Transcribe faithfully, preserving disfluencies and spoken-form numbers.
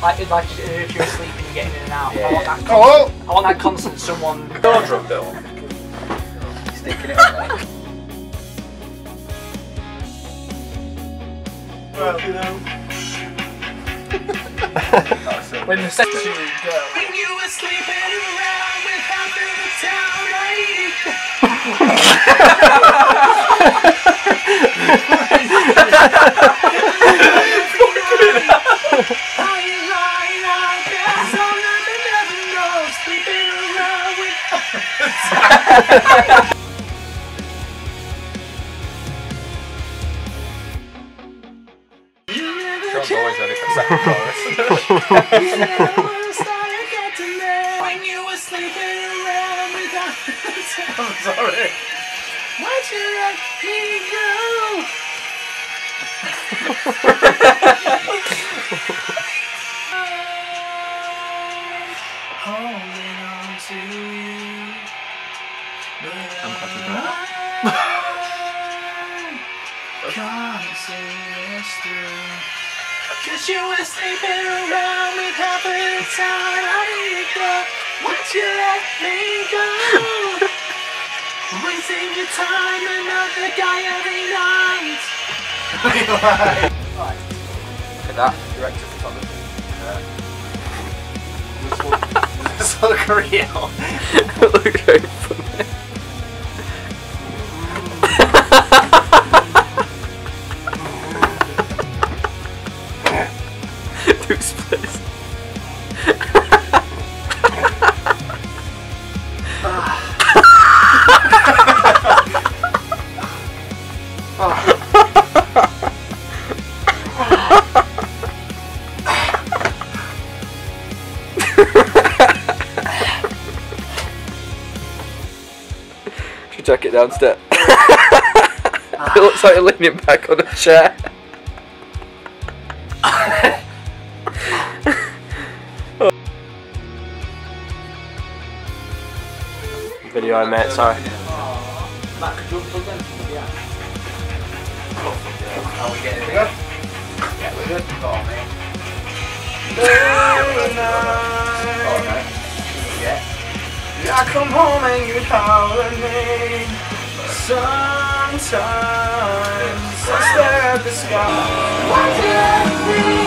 Like, like if you're asleep and you're getting in and out. Yeah. I want that. Oh! Constant, I want that constant someone. Door drum bill. Sticking it on there. Well, you know. When the section go. When you were sleeping around with half of the town, Sean's always ready for second chorus. when you were sleeping around without I'm sorry. Why'd you let me go? Holding on to you. I'm happy Can't see this through. Cause you were sleeping around with half of the town. I need to go. Why'd you let me go? Wasting your time, another guy every night. Right. Look at that. Director photography. Yeah. This look real. It looks very funny. Two splits. Should jack it down step. It looks like you're leaning back on a chair. Video I made, sorry. Matt, could you unplug them? Yeah. Are we getting it? Yeah, we're good. Go on, mate. Oh, no. Yeah. I come home and you call me. Sometimes I stare at the sky. Why'd you let me